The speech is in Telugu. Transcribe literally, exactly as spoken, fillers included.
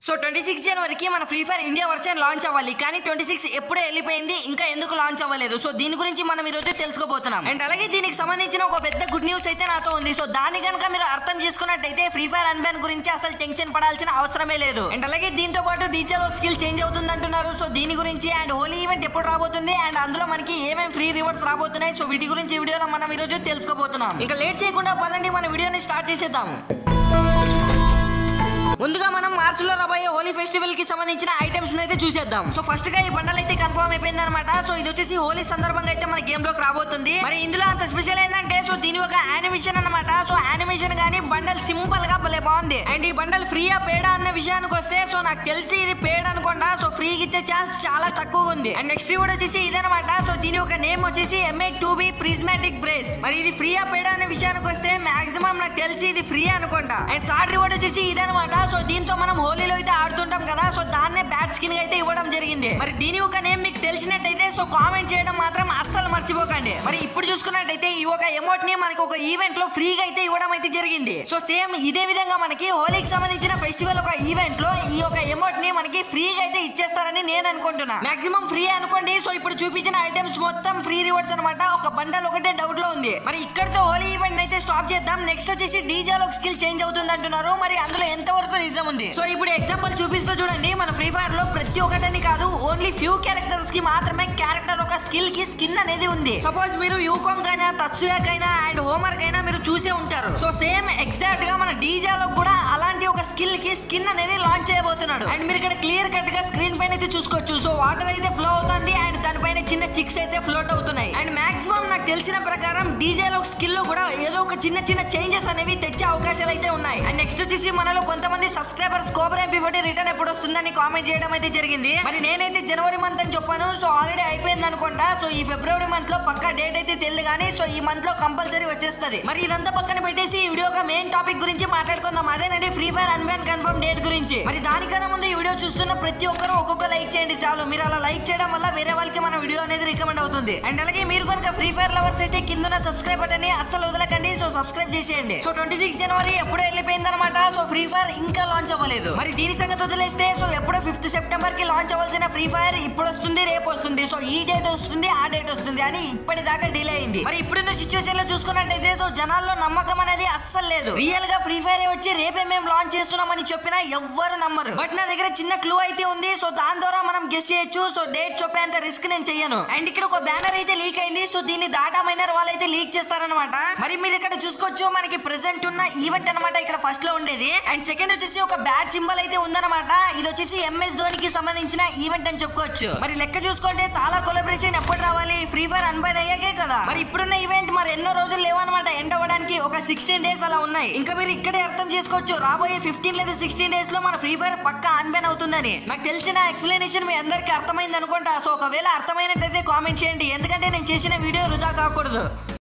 సో ట్వంటీ సిక్స్ జనవరికి మన free fire India version launch అవ్వాలి, కానీ ట్వంటీ సిక్స్ ఎప్పుడే వెళ్ళిపోయింది, ఇంకా ఎందుకు లాంచ్ అవ్వలేదు. సో దీని గురించి మనం ఈ రోజు తెలుసుకోబోతున్నాం. అండ్ అలాగే దీనికి సంబంధించిన ఒక పెద్ద గుడ్ న్యూస్ అయితే నాతో ఉంది. సో దాన్ని కనుక మీరు అర్థం చేసుకున్నట్టయితే ఫ్రీ ఫైర్ అన్బ్యాన్ గురించి అసలు టెన్షన్ పడాల్సిన అవసరమే లేదు. అండ్ అలాగే దీంతో పాటు డీజే లో స్కిల్ చేంజ్ అవుతుంది అంటున్నారు. సో దీని గురించి అండ్ హోలీ ఈవెంట్ ఎప్పుడు రాబోతుంది, అండ్ అందులో మనకి ఏమేమి ఫ్రీ రివార్డ్స్ రాబోతున్నాయి, సో వీటి గురించి ఈ వీడియోలో మనం ఈ రోజు తెలుసుకోబోతున్నాం. ఇంకా లేట్ చేయకుండా పదండి మన వీడియోని స్టార్ట్ చేసేద్దాం. ముందుగా మనం మార్చ్ లో రాబోయే హోలీ ఫెస్టివల్ కి సంబంధించిన ఐటమ్స్ అయితే చూసేద్దాం. సో ఫస్ట్ గా ఈ బండల్ అయితే కన్ఫర్మ్ అయిపోయింది అనమాట. సో ఇది వచ్చేసి హోలీ సందర్భంగా అయితే మన గేమ్ లోకి రాబోతుంది. మరి ఇందులో అంత స్పెషల్ ఏంటంటే సో దీని ఒక యానిమేషన్ అనమాట. సో యానిమేషన్ గానీ బండల్ సింపుల్ గా భలే బాగుంది. అండ్ ఈ బండల్ ఫ్రీయా పేడా అన్న విషయానికి వస్తే సో నాకు తెలిసి ఇది పేడ్ అనుకోండా. సో ఫ్రీకి ఇచ్చే ఛాన్స్ చాలా తక్కువ ఉంది. అండ్ నెక్స్ట్ కూడా వచ్చేసి ఇదనమాట. సో దీని ఒక నేమ్ వచ్చేసి MA two B prismatic brace. మరి ఇది ఫ్రీయా పేడా అనే విషయానికి వస్తే మాక్సిమం నాకు తెలిసి ఇది ఫ్రీ అనుకుంటా. అండ్ థర్డ్ రివార్డ్ వచ్చేసి ఇదనమాట. సో దీంతో మనం హోలీలో అయితే ఆడుతుంటాం కదా, సో దాన్నే బ్యాట్ స్కిన్ అయితే ఇవ్వడం జరిగింది. మరి దీని ఒక నేమ్ మీకు తెలిసినట్టయితే సో కామెంట్ చేయడం మాత్రం అస్సలు మర్చిపోకండి. మరి ఇప్పుడు చూసుకున్నట్టయితే ఈ ఒక ఎమోట్ ని మనకి ఒక ఈవెంట్ లో ఫ్రీగా అయితే ఇవ్వడం అయితే జరిగింది. సో సేమ్ ఇదే విధంగా మనకి హోలీకి సంబంధించిన ఫెస్టివల్ ఒక ఈవెంట్ లో ఈ ఒక ఎమోట్ ని మనకి ఫ్రీగా అయితే ఇచ్చేస్తారని నేను అనుకుంటున్నా. మాక్సిమం ఫ్రీ అనుకోండి. సో ఇప్పుడు చూపించిన ఐటమ్స్ మొత్తం ఫ్రీ రివార్డ్స్ అనమాట. ఒక బండల్ ఒకటే డౌట్ లో ఉంది. మరి ఇక్కడతో హోలీ ఈవెంట్ అయితే స్టాప్ చేద్దాం. నెక్స్ట్ వచ్చేసి డీజే లో స్కిల్ చేంజ్ అవుతుంది అంటున్నారు. మరి అందులో ఎంత వరకు నిజం ఉంది. సో ఇప్పుడు ఎగ్జాంపుల్ చూపిస్తా చూడండి. మన ఫ్రీ ఫైర్ లో ప్రతి ఒక్కటని కాదు, ఓన్లీ ఫ్యూ క్యారెక్టర్స్ కి మాత్రమే క్యారెక్టర్ ఒక స్కిల్ కి స్కిన్ అనేది ఉంది. సపోజ్ మీరు యూకాంగ్ అయినా తత్సుయాక్ అయినా అండ్ హోమర్ అయినా మీరు చూసే ఉంటారు. సో సేమ్ ఎగ్జాక్ట్ గా మన డీజే లో కూడా అలాంటి ఒక స్కిల్ కి స్కిన్ అనేది లాంచ్ చేయబోతున్నాడు. అండ్ మీరు ఇక్కడ క్లియర్ కట్ గా స్క్రీన్ పైన అయితే చూసుకోవచ్చు. సో వాటర్ అయితే ఫ్లో అవుతుంది అండ్ దానిపైన చిన్న చిక్స్ అయితే ఫ్లోట్ అవుతున్నాయి. అండ్ మాక్సిమం నాకు తెలిసిన ప్రకారం డీజే లో స్కిల్ లో కూడా ఏదో ఒక చిన్న చిన్న చేంజెస్ అనేవి తెచ్చే అవకాశాలు అయితే ఉన్నాయి. అండ్ నెక్స్ట్ వచ్చేసి మనలో కొంతమంది subscribers Cobra MP forty return ఎప్పుడు వస్తుందని కామెంట్ చేయడం అయితే జరిగింది. మరి నేనైతే జనవరి మంత్ అని చెప్పాను. సో ఆల్రెడీ అయిపోయింది అనుకుంటా. సో ఈ ఫిబ్రవరి మంత్ లో పక్కా డేట్ అయితే తెలియదు, కానీ సో ఈ మంత్ లో కంపల్సరీ వచ్చేస్తుంది. మరి ఇదంతా పక్కన పెట్టేసి ఈ వీడియో మెయిన్ టాపిక్ గురించి మాట్లాడుకుందాం. అదేనండి free fire unban confirm date గురించి. మరి దానికన్నా ముందు ఈ వీడియో చూస్తున్న ప్రతి ఒక్కరు ఒక్కొక్క లైక్ చేయండి చాలు. మీరు అలా లైక్ చేయడం వల్ల వేరే వాళ్ళకి మన వీడియో అనేది రికమెండ్ అవుతుంది. అండ్ అలాగే మీరు కనుక ఫ్రీ ఫైర్ లవర్స్ అయితే కింద సబ్స్క్రైబ్ బటన్ ని అస్సలు వదలకండి. సో సబ్స్క్రైబ్ చేసేయండి. సో ట్వంటీ సిక్స్ జనవరి ఎప్పుడో వెళ్ళిపోయింది అనమాట. సో ఫ్రీ ఫైర్ ఇంకా లాంచ్ అవ్వలేదు. మరి దీని సంగతి వదిలేస్తే సో ఎప్పుడో ఫిఫ్త్ సెప్టెంబర్ కి లాంచ్ అవ్వాల్సిన ఫ్రీ ఫైర్ ఇప్పుడు వస్తుంది, రేపు వస్తుంది. సో ఈ డేట్ వస్తుంది, ఆ డేట్ వస్తుంది అని ఇప్పటిదాకా డిలే అయింది. మరి ఇప్పుడున్న సిచ్యువేషన్ లో చూసుకున్నట్టయితే సో జనాల్లో నమ్మకం అనేది అస్సలు లేదు. రియల్ గా ఫ్రీ ఫైర్ వచ్చి రేపే మేము లాంచ్ చేస్తున్నామని చెప్పినా ఎవ్వరు నమ్మరు. బట్ నా దగ్గర చిన్న క్లూ అయితే ఉంది. సో దాని ద్వారా మనం గెస్ చేయొచ్చు. సో డేట్ చెప్పేంత రిస్క్ నేను చెయ్యను. అండ్ ఇక్కడ ఒక బ్యానర్ అయితే లీక్ అయింది. సో దీన్ని డాటా మైనర్ వాళ్ళు అయితే లీక్ చేస్తారనమాట. మరి మీరు ఇక్కడ చూసుకోవచ్చు, మనకి ప్రెసెంట్ ఉన్న ఈవెంట్ అనమాట ఇక్కడ ఫస్ట్ లో ఉండేది. అండ్ సెకండ్ వచ్చేసి ఒక బ్యాట్ సింబల్ అయితే ఉందన్నమాట. ఇది వచ్చేసి ఎంఎస్ ధోనికి సంబంధించిన ఈవెంట్ అని చెప్పుకోవచ్చు. మరి లెక్క చూసుకుంటే తాలా కొలాబరేషన్ ఎప్పుడు రావాలి, ఫ్రీ ఫైర్ అన్బైన్ అయ్యాకే కదా. మరి ఇప్పుడున్న ఈవెంట్ మరి ఎన్నో రోజులు లేవన్నమాట. ఎండ్ అవ్వడానికి ఒక సిక్స్టీన్ డేస్ అలా ఉన్నాయి. ఇంకా మీరు ఇక్కడే అర్థం చేసుకోవచ్చు, రాబోయే ఫిఫ్టీన్ లేదా సిక్స్టీన్ డేస్ లో మన ఫ్రీ ఫైర్ పక్కా అన్బైన్ అవుతుందని. నాకు తెలిసిన ఎక్స్ప్లెనేషన్ మీ అందరికి అర్థమైంది అనుకుంటా. సో ఒకవేళ అర్థమైనట్టయితే కామెంట్ చేయండి, ఎందుకంటే నేను చేసిన వీడియో వృధా కాకూడదు.